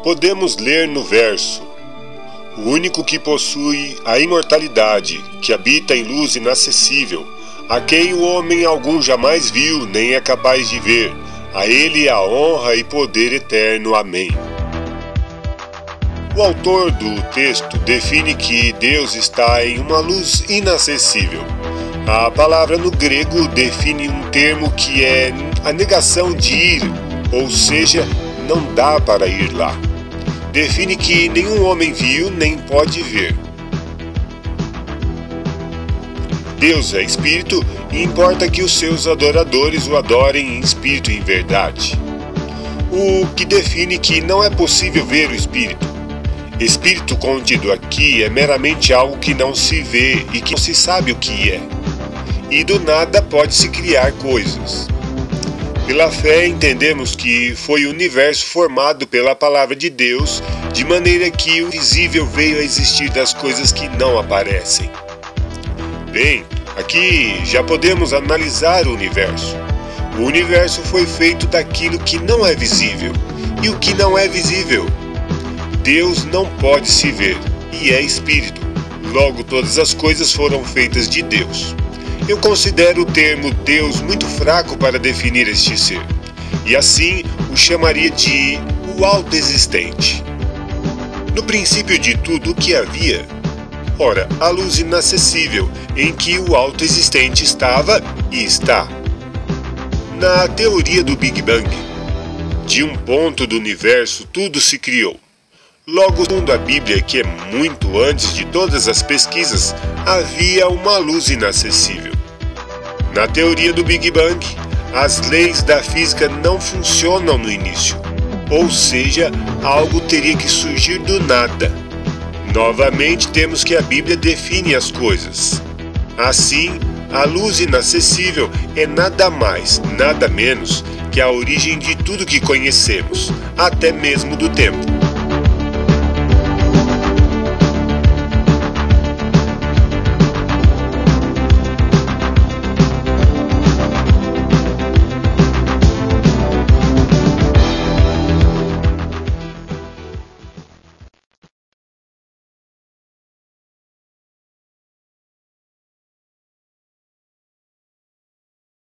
Podemos ler no verso: o único que possui a imortalidade, que habita em luz inacessível, a quem o homem algum jamais viu, nem é capaz de ver, a ele a honra e poder eterno. Amém. O autor do texto define que Deus está em uma luz inacessível. A palavra no grego define um termo que é a negação de ir, ou seja, não dá para ir lá. Define que nenhum homem viu nem pode ver. Deus é espírito e importa que os seus adoradores o adorem em espírito e em verdade. O que define que não é possível ver o espírito. Espírito contido aqui é meramente algo que não se vê e que não se sabe o que é. E do nada pode-se criar coisas. Pela fé entendemos que foi o universo formado pela palavra de Deus, de maneira que o visível veio a existir das coisas que não aparecem. Bem, aqui já podemos analisar o universo. O universo foi feito daquilo que não é visível. E o que não é visível? Deus não pode se ver, e é espírito. Logo, todas as coisas foram feitas de Deus. Eu considero o termo Deus muito fraco para definir este ser, e assim o chamaria de o autoexistente. No princípio de tudo o que havia, ora, a luz inacessível em que o autoexistente estava e está. Na teoria do Big Bang, de um ponto do universo tudo se criou. Logo, segundo a Bíblia, que é muito antes de todas as pesquisas, havia uma luz inacessível. Na teoria do Big Bang, as leis da física não funcionam no início, ou seja, algo teria que surgir do nada. Novamente, temos que a Bíblia define as coisas. Assim, a luz inacessível é nada mais, nada menos que a origem de tudo que conhecemos, até mesmo do tempo.